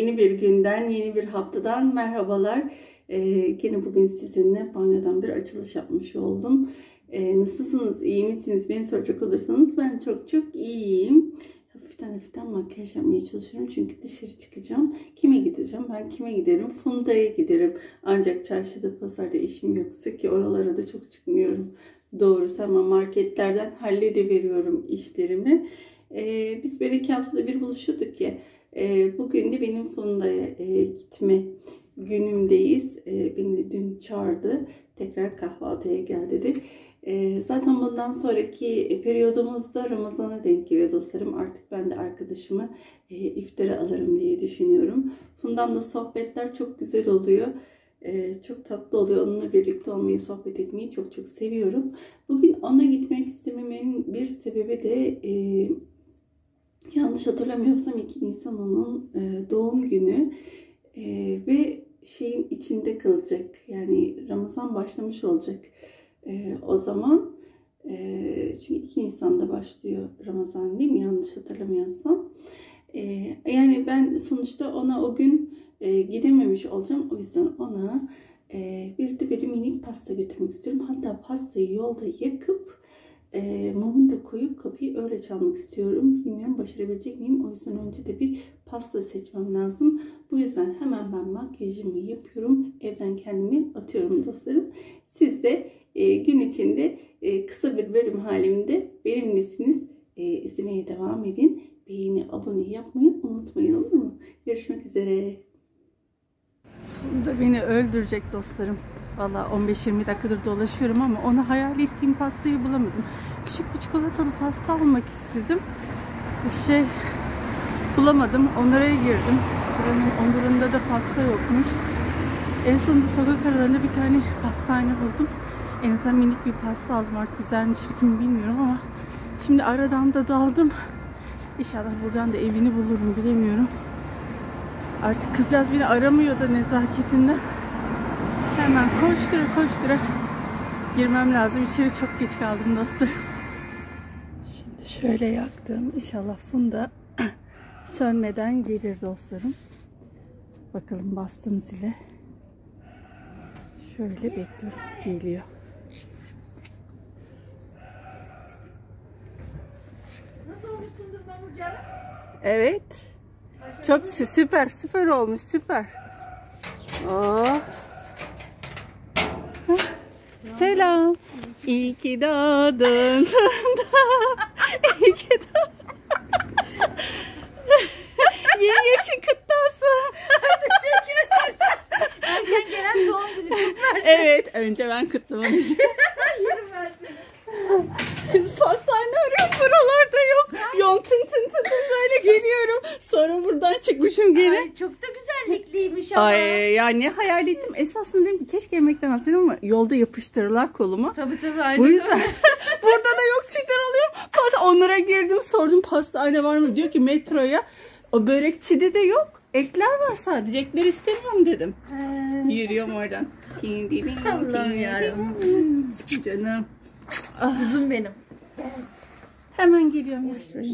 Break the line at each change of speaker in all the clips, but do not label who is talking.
Yeni bir günden, yeni bir haftadan merhabalar. Yine bugün sizinle banyodan bir açılış yapmış oldum. Nasılsınız, iyi misiniz? Beni soracak olursanız ben çok iyiyim. Hafiften makyaj yapmaya çalışıyorum çünkü dışarı çıkacağım. Kime gideceğim? Ben kime giderim? Funda'ya giderim. Ancak çarşıda, pazarda işim yoksa ki oralara da çok çıkmıyorum. Doğrusu ama marketlerden hallediveriyorum işlerimi. Biz böyle 2 haftada bir buluşuyorduk ya. Bugün de benim Funda'ya gitme günümdeyiz. Beni dün çağırdı. Tekrar kahvaltıya gel dedi. Zaten bundan sonraki periyodumuzda Ramazan'a denk geliyor dostlarım. Artık ben de arkadaşımı iftara alırım diye düşünüyorum. Funda'mla sohbetler çok güzel oluyor. Çok tatlı oluyor. Onunla birlikte olmayı, sohbet etmeyi çok seviyorum. Bugün ona gitmek istememin bir sebebi de yanlış hatırlamıyorsam 2 Nisan onun doğum günü ve şeyin içinde kalacak. Yani Ramazan başlamış olacak o zaman. Çünkü 2 Nisan'da başlıyor Ramazan değil mi? Yanlış hatırlamıyorsam. Yani ben sonuçta ona o gün gidememiş olacağım. O yüzden ona bir de böyle minik pasta götürmek istiyorum. Hatta pastayı yolda yakıp mumunu da koyup kapıyı öyle çalmak istiyorum. Bilmiyorum başarabilecek miyim? O yüzden önce de bir pasta seçmem lazım. Bu yüzden hemen ben makyajımı yapıyorum. Evden kendimi atıyorum dostlarım. Siz de gün içinde kısa bir bölüm halimde benimlesiniz. İzlemeye devam edin. Beğeni, abone yapmayı unutmayın, olur mu? Görüşmek üzere. Funda beni öldürecek dostlarım. Valla 15-20 dakikadır dolaşıyorum ama onu hayal ettiğim pastayı bulamadım. Küçük bir çikolatalı pasta almak istedim. Bulamadım. Onlara girdim. Buranın ondurunda da pasta yokmuş. En sonunda sokak aralarında bir tane pastane buldum. En azından minik bir pasta aldım. Artık güzelmiş mi bilmiyorum ama şimdi aradan da daldım. İnşallah buradan da evini bulurum, bilemiyorum. Artık kızcağız beni aramıyor da nezaketinden. Hemen koştura girmem lazım. İçeri çok geç kaldım dostlar. Şimdi şöyle yaktım. İnşallah Funda sönmeden gelir dostlarım. Bakalım bastım zile. Şöyle bekliyorum. Geliyor.
Nasıl olmuşsundur ben hocam?
Evet. Çok süper olmuş, süper. Oh. Selam. İyi ki doğdun. İyi ki doğdun. Yeni yaşın kutlu olsun.
Teşekkür ederim. Erken gelen doğum günü çok mersi.
Evet, önce ben kutlamanı istiyorum.
Yerim ben seni.
Kız pastane arıyorum, buralarda yok. Yol tın böyle geliyorum. Sonra buradan çıkmışım geri.
Ay, çok da güzellikliymiş ama.
Ay ya, ne hayal ettim. Esasında dedim ki keşke yemekten alsaydım ama yolda yapıştırırlar koluma.
Tabii aynen.
Bu yüzden burada da yok, sinir oluyorum. Onlara girdim, sordum pastane var mı? Diyor ki metroya. O börekçide de yok. Ekler var sadece. Ekler istemiyorum dedim. Yürüyorum oradan.
Allah'ım yarabbim.
Canım.
Kuzum benim.
Hemen geliyorum.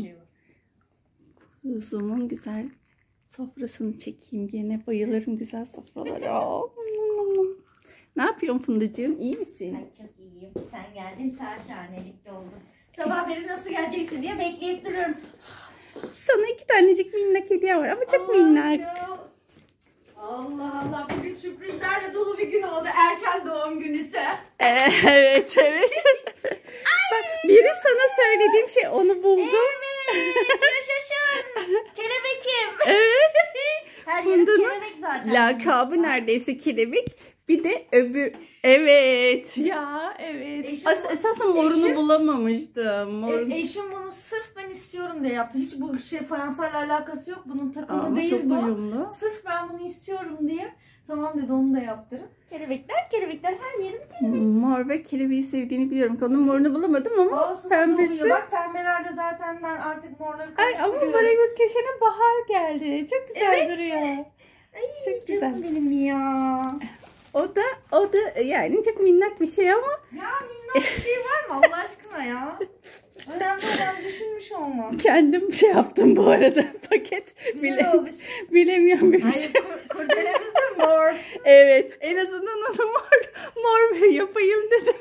Kuzumun güzel sofrasını çekeyim. Yine bayılırım güzel sofralara. Ne yapıyorsun Fundacığım? İyi misin?
Ay çok iyiyim. Sen geldin, şahanelikli oldun. Sabah beri nasıl geleceksin diye bekleyip duruyorum.
Sana 2 tanecik minnak hediye var ama çok minnak.
Allah bugün sürprizlerle dolu bir gün oldu. Erken doğum günüsü.
Evet. Bak, biri sana söylediğim şey, onu buldum.
Evet, yaşasın. Kelebekim.
Evet.
Her yerim
Funda'nın
kelebek zaten.
lakabı neredeyse kelebek. Bir de öbür. Evet. Ya evet. Esasında morunu bulamamıştım.
Eşim bunu sırf ben istiyorum diye yaptı. Hiç bu Fransa'yla alakası yok. Bunun takımı
Ama
değil
çok
bu.
uyumlu.
Sırf ben bunu istiyorum diye. Tamam dedi, onu da yaptırın. Kelebekler her yerim kelebek.
Mor ve kelebeği sevdiğini biliyorum. Onun morunu bulamadım ama
Olsun,
pembesi.
bak pembelerde zaten ben artık morları karıştırıyorum.
Ay ama buraya bak, köşene bahar geldi. Çok güzel duruyor.
Ay,
çok güzel.
Canım benim ya.
O da yani çok minnak bir şey ama.
Ya minnak bir şey var mı Allah aşkına ya? Önemli olan düşünmüş olmam.
Kendim şey yaptım bu arada paket.
Güzel olmuş.
Bilemiyorum bir
Hayır,
şey.
kurdelemiz de mor.
Evet, en azından onu mor yapayım dedim.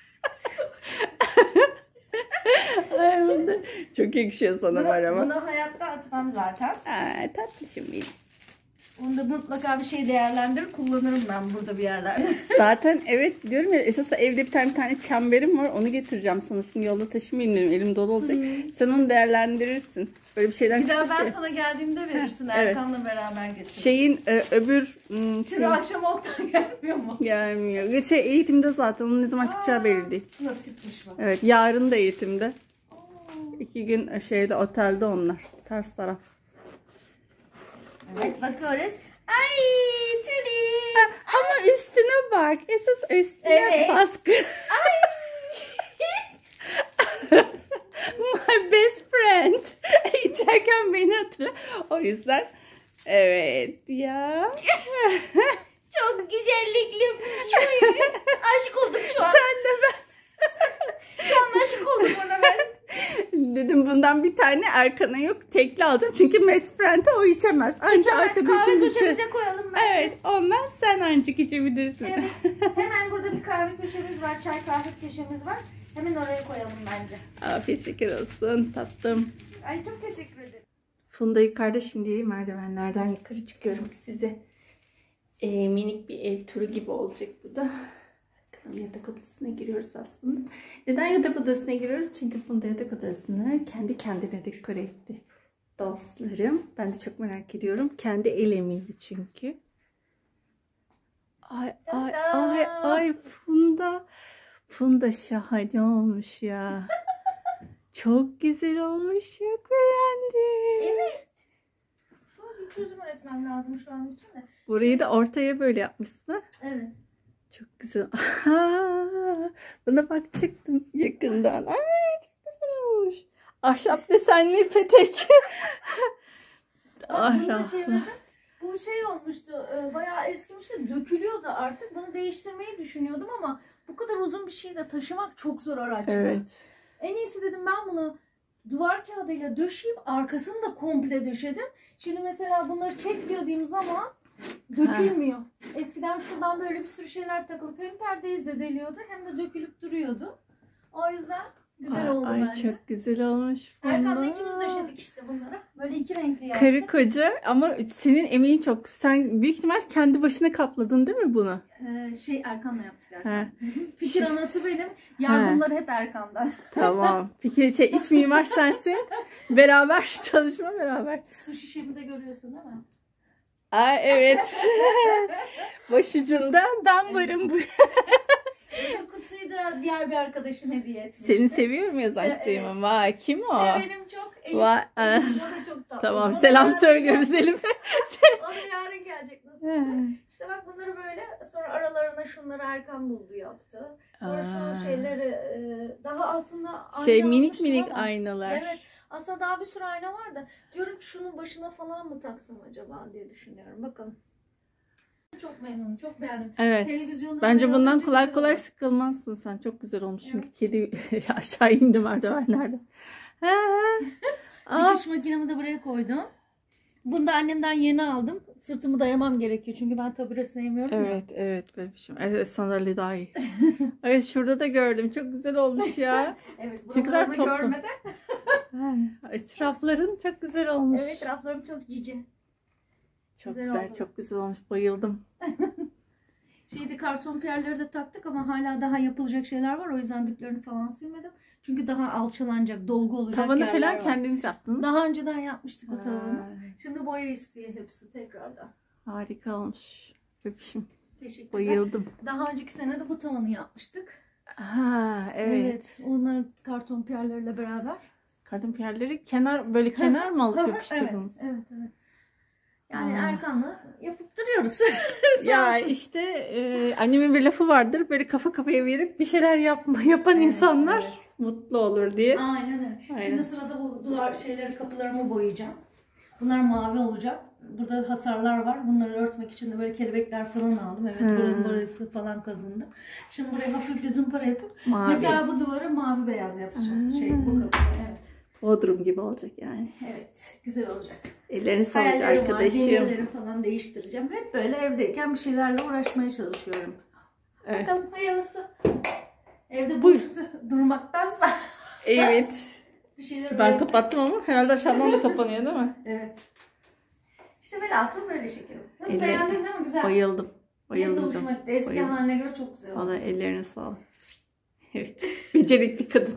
Ay, bunda çok yakışıyor sana var ama.
Bunu hayatta atmam zaten.
Aa, tatlışım benim.
Onu da mutlaka bir şey değerlendirir kullanırım ben burada bir yerlerde.
Zaten evet diyorum ya, esas evde bir tane çemberim var, onu getireceğim sana, şimdi yolda taşımayayım dedim, elim dolu olacak. Sen onu değerlendirirsin. Böyle bir şeyden
Bir daha
çıkmış
ben
ya.
sana geldiğimde verirsin,
Evet.
Erkan'la beraber getir.
Şeyin öbür
Şimdi akşam Oktay gelmiyor mu?
gelmiyor. Eğitimde zaten, onun ne zaman çıkacağı belli değil.
Nasipmiş bak.
Evet, yarın da eğitimde. 2 gün şeyde, otelde onlar. Ters taraf.
Evet bakıyoruz. Ay Tülin.
Ama üstüne bak. Esas üstüne
Evet.
baskı. My best friend. İçerken beni hatırla. O yüzden evet ya.
Çok güzellikli. Aşık oldum şu an.
Sen de ben.
Şu an aşık oldum ona ben.
Dedim bundan bir tane Erkan'a yok. Tekli alacağım. Çünkü best friend'e o içemez. Ancak arkadaşım
Kahve
içer.
köşemize koyalım ben.
Evet, ondan sen ancak içebilirsin.
Evet. Hemen burada bir kahve köşemiz var. Çay kahve köşemiz var. Hemen oraya koyalım bence.
Afiyet şeker olsun tatlım.
Ay çok teşekkür ederim.
Funda yukarıda, şimdi merdivenlerden yukarı çıkıyorum ki size. Minik bir ev turu gibi olacak bu da. Bakalım, yatak odasına giriyoruz aslında. Neden yatak odasına giriyoruz? Çünkü Funda yatak odasını kendi kendine dekore etti. Dostlarım. Ben de çok merak ediyorum. Kendi el emeği çünkü. Ay Funda. Funda şahane olmuş ya. Çok güzel olmuş. Çok beğendim.
Evet. Şu an bir çözüm üretmem lazım şu an için de.
Burayı da ortaya böyle yapmışsın.
Evet.
Çok güzel. Buna bak, çıktım yakından. Ay çok güzel olmuş. Ahşap desenli petek.
Bak bunu da çevirdim. Bu şey olmuştu. Bayağı eskimişti. Dökülüyordu artık. Bunu değiştirmeyi düşünüyordum ama bu kadar uzun bir şeyi de taşımak çok zor araçla.
Evet.
En iyisi dedim ben bunu duvar kağıdıyla döşeyip arkasını da komple döşedim. Şimdi mesela bunları çektirdiğim zaman dökülmüyor. Eskiden şuradan böyle bir sürü şeyler takılıp hem perdeyi zedeliyordu hem de dökülüp duruyordu. O yüzden güzel oldu bence.
Çok güzel olmuş.
Erkan'la ikimiz döşedik işte bunları. Böyle iki renkli yaptık.
Karı koca ama senin emeğin çok. Sen büyük ihtimal kendi başına kapladın değil mi bunu?
Erkan'la yaptık Erkan. Fikir anası benim. Yardımları hep Erkan'dan.
Tamam. Peki iç mimar sensin. Beraber çalışma beraber.
Su şişemi de görüyorsun değil mi?
Evet. Başucunda ben varım.
Ödül kutuyu da diğer bir arkadaşım hediye etmişti.
Seni seviyorum ya zannettim ama. Vay, kim o?
Sevenim çok. Elif.
Vay.
O da çok tatlı.
Tamam,
Ona
selam
yarın
söylüyoruz Elif'e.
O da yarın gelecek nasılsa. İşte bak bunları böyle, sonra aralarına şunları Erkan buldu yaptı. Sonra şu şeyleri daha aslında ayna
minik
almıştım
minik
ama.
aynalar.
Evet. Aslında daha bir sürü ayna var da diyorum ki şunun başına falan mı taksam acaba diye düşünüyorum. Bakalım. Çok memnunum. Çok beğendim.
Evet.
Televizyonda
Bence bundan
önce
kolay
güzel
kolay
oldu.
sıkılmazsın sen. Çok güzel olmuş çünkü kedi aşağı indi merdivenlerden.
Dikiş makinemi de buraya koydum. Bunu da annemden yeni aldım. Sırtımı dayamam gerekiyor çünkü ben tabure sevmiyorum ya.
Evet bebişim. Evet, sandalye daha iyi. Evet, şurada da gördüm. Çok güzel olmuş ya.
Evet,
Ne kadar
buralarını
toplu.
görmeden.
Rafların çok güzel olmuş.
Evet, raflarım çok cici.
Çok
güzel
güzel,
oldu.
çok güzel olmuş. Bayıldım.
Karton piyerleri de taktık ama hala daha yapılacak şeyler var. O yüzden diplerini falan silmedim. Çünkü daha alçalanacak, dolgu olacak
Tavanı
yerler
falan
var.
kendiniz yaptınız.
Daha önceden yapmıştık o tavanı.
Ay,
Şimdi boya istiyor hepsi tekrardan.
harika olmuş. Bebişim.
Teşekkürler.
Bayıldım.
Daha önceki sene de bu tavanı yapmıştık.
Evet.
Onlar karton piyerlerle beraber.
Karton piyerleri kenar mı alıp yapıştırdınız?
Evet. Yani Erkan'la yapıp duruyoruz.
Ya işte annemin bir lafı vardır. Böyle kafa kafaya verip bir şeyler yapan insanlar mutlu olur diye.
Aynen öyle. Şimdi sırada bu duvar kapılarımı boyayacağım. Bunlar mavi olacak. burada hasarlar var. Bunları örtmek için de böyle kelebekler falan aldım. Evet, buranın burası falan kazındı. Şimdi buraya hafif bir zımpara yapıp mesela bu duvara mavi beyaz yapacağım. Bu kapıda, evet.
Bodrum gibi olacak yani.
Evet, güzel olacak.
Ellerini sağlık arkadaşım.
Demirleri falan değiştireceğim. Hep böyle evdeyken bir şeylerle uğraşmaya çalışıyorum. Evet. Bakalım hayırlısı. Evde boşta durmaktansa.
Evet.
Bir şeyler
Ben kapattım ama herhalde aşağıdan da kapanıyor değil mi?
Evet. İşte velhasıl böyle şekerim. Nasıl, beğendin değil mi? Güzel.
Bayıldım.
Benim de hoşuma gitti. Eski haline göre çok güzel oldu.
Valla ellerine sağlık. Evet. Becerikli kadın.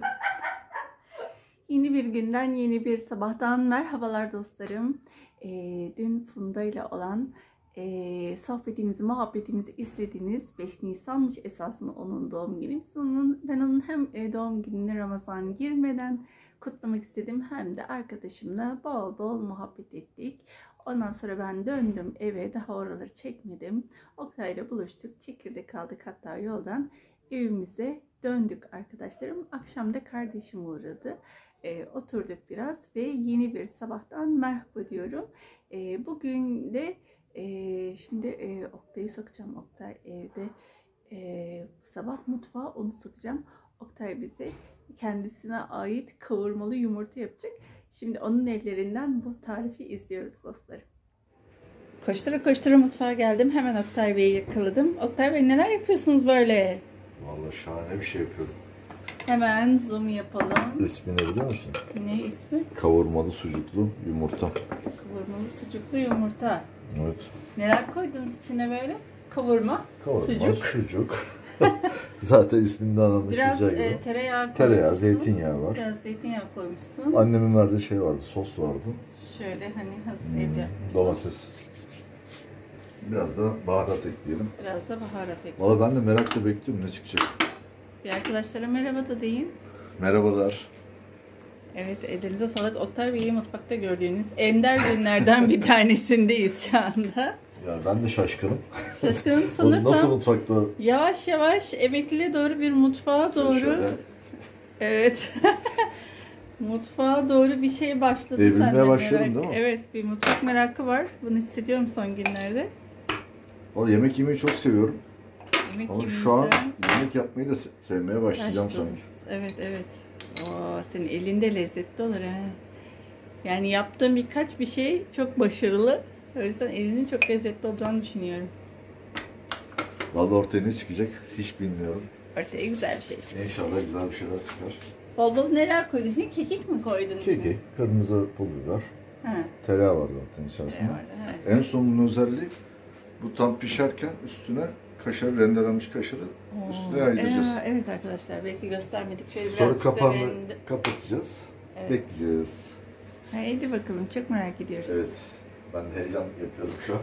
Yeni bir günden, yeni bir sabahtan merhabalar dostlarım. Dün Funda ile olan sohbetimizi, muhabbetimizi izlediniz. 5 Nisan'mış esasında onun doğum günü. Ben onun hem doğum gününe Ramazan girmeden kutlamak istedim, hem de arkadaşımla bol bol muhabbet ettik. Ondan sonra ben döndüm eve, daha oraları çekmedim. Oktay'la buluştuk, çekirdek aldık, hatta yoldan evimize döndük arkadaşlarım. Akşam da kardeşim uğradı. Oturduk biraz ve yeni bir sabahtan merhaba diyorum. Bugün de şimdi Oktay'ı sokacağım. Oktay evde bu sabah mutfağa onu sokacağım. Oktay bize kendisine ait kavurmalı yumurta yapacak. Şimdi onun ellerinden bu tarifi izliyoruz dostlarım. Koştura koştura mutfağa geldim. Hemen Oktay Bey'i yakaladım. Oktay Bey, neler yapıyorsunuz böyle?
Vallahi şahane bir şey yapıyorum.
Hemen zoom yapalım.
İsmini biliyor musun?
Ne ismi?
Kavurmalı sucuklu yumurta.
Kavurmalı sucuklu yumurta.
Evet.
Neler koydunuz içine böyle? Kavurma,
sucuk. Zaten isminden anlaşılacağı
biraz
gibi.
tereyağı,
zeytinyağı var.
Biraz zeytinyağı koymuşsun.
Annemin verdiği şey vardı, sos vardı.
Şöyle hani hazır evde yapmışsın.
Domates. Biraz da baharat ekleyelim.
Biraz da baharat ekleyelim.
Valla ben de merakla bekliyorum ne çıkacak.
Bir arkadaşlara merhaba da deyin.
Merhabalar.
Evet, ellerinize sağlık. Oktay Bey'i mutfakta gördüğünüz ender günlerden bir tanesindeyiz şu anda.
Ya ben de şaşkınım.
Şaşkınım sanırsam.
Nasıl mutfakta?
Yavaş yavaş emekliliğe doğru bir mutfağa doğru.
Şöyle.
Evet. Mutfağa doğru bir şey başladı
Evrilmeye
sende.
başladım değil mi?
Evet, bir mutfak merakı var. Bunu hissediyorum son günlerde.
Valla yemek yemeyi çok seviyorum.
Yemek
Ama
yemeyi
şu an
seven
yemek yapmayı da sevmeye başlayacağım
başladı.
sanki.
Evet, evet. Oo, senin elinde lezzetli olur ha. Yani yaptığın birkaç bir şey çok başarılı. O yüzden elinin çok lezzetli olacağını düşünüyorum.
Vallahi ortaya ne çıkacak hiç bilmiyorum.
Ortaya güzel bir şey çıkacak.
İnşallah güzel bir şeyler çıkar.
Bol bol neler koydun? Şimdi kekik mi koydun?
Kekik, kırmızı pul biber, tereyağı var zaten içerisinde. En son bunun özelliği bu tam pişerken üstüne kaşar, rendelenmiş kaşarı üstüne yaydıracağız.
Evet arkadaşlar, belki göstermedik. Şöyle
Sonra
birazcık
kapağını kapatacağız.
Evet.
Bekleyeceğiz.
Haydi bakalım, çok merak ediyoruz.
Evet. Ben de heyecan yapıyorum şu an.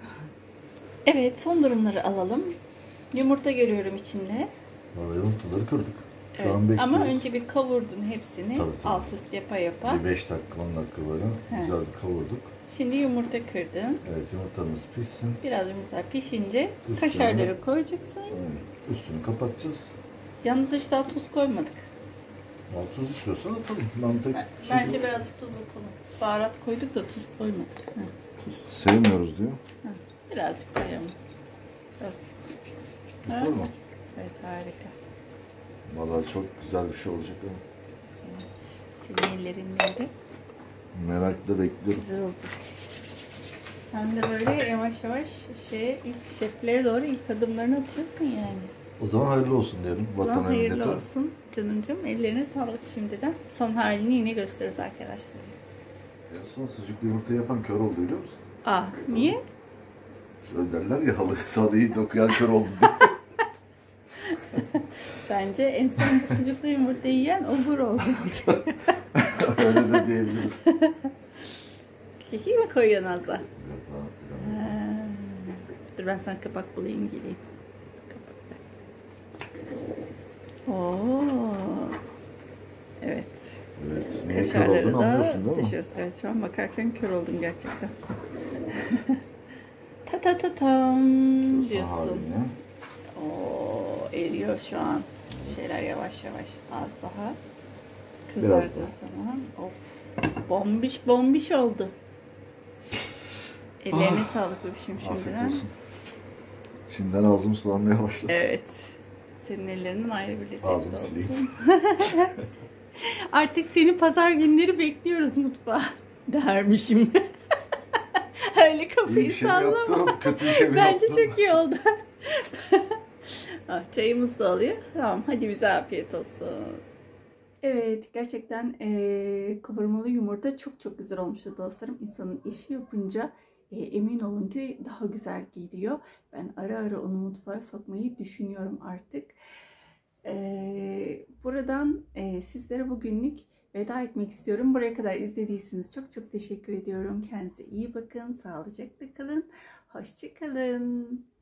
Evet, son durumları alalım. Yumurta görüyorum içinde.
Yumurtaları kırdık. Şu
Evet.
an bekliyoruz.
Ama önce bir kavurdun hepsini.
Tabii.
Alt üst yapa yapa.
Bir 5 dakika 10 dakika böyle güzel bir kavurduk.
Şimdi yumurta kırdın.
Evet, yumurtamız pişsin.
Biraz yumurta pişince
Üstüne
kaşarları koyacaksın.
Evet, üstünü kapatacağız.
Yalnız hiç daha tuz koymadık.
Ya, tuz istiyorsan atalım. Ben pek
Bence birazcık tuz atalım. Baharat koyduk da tuz koymadık.
tuz sevmiyoruz diyor.
Birazcık koyalım. Biraz.
Olur mu?
Evet, harika.
Vallahi çok güzel bir şey olacak ama.
Evet. Senin ellerinle de
Merakla bekliyorum.
güzel olacak. Sen de böyle yavaş yavaş ilk şeflere doğru ilk adımlarını atıyorsun yani.
O zaman hayırlı olsun diyelim.
O zaman hayırlı
millete.
olsun canımcığım. Ellerine sağlık şimdiden. Son halini yine gösteririz arkadaşlar.
En son sucuklu yumurta yapan kör oldu biliyor musun?
Niye?
Öyle derler ya halıyı dokuyan kör oldu diye.
Bence en son bu sucuklu yumurtayı yiyen obur oldu.
Öyle de diyebiliriz.
Kekik mi koyuyorsun az daha?
Biraz daha.
Dur ben sana kapak bulayım geleyim. Oo. Evet.
Evet. Niye kör
Kaşarları
olduğunu
da
anlıyorsun değil mi?
düşüyoruz. Evet, şu an bakarken kör oldum gerçekten. Ta ta ta tam diyorsun.
Haline.
Oo, eriyor şu an. Şeyler yavaş yavaş az daha kızardığı zaman. Of. Bombiş bombiş oldu. Ellerine sağlık bebişim
Afiyet
şimdiden.
olsun. Şimdiden ağzım sulanmaya başladı.
Evet. Senin ellerinden ayrı bir lezzet
Ağzımı
olsun.
sileyim.
Artık seni pazar günleri bekliyoruz mutfağa dermişim. Öyle
İyi
kafayı
bir şey mi
sallama.
yaptım, kötü bir şey mi
Bence
yaptım?
çok iyi oldu. Çayımız da alıyor. Tamam, hadi bize afiyet olsun. Evet, gerçekten kavurmalı yumurta çok çok güzel olmuştu dostlarım. İnsanın eşi yapınca emin olun ki daha güzel geliyor. Ben ara ara onu mutfağa sokmayı düşünüyorum artık. Buradan sizlere bugünlük veda etmek istiyorum. Buraya kadar izlediyseniz çok çok teşekkür ediyorum. Kendinize iyi bakın, sağlıcakla kalın, hoşça kalın.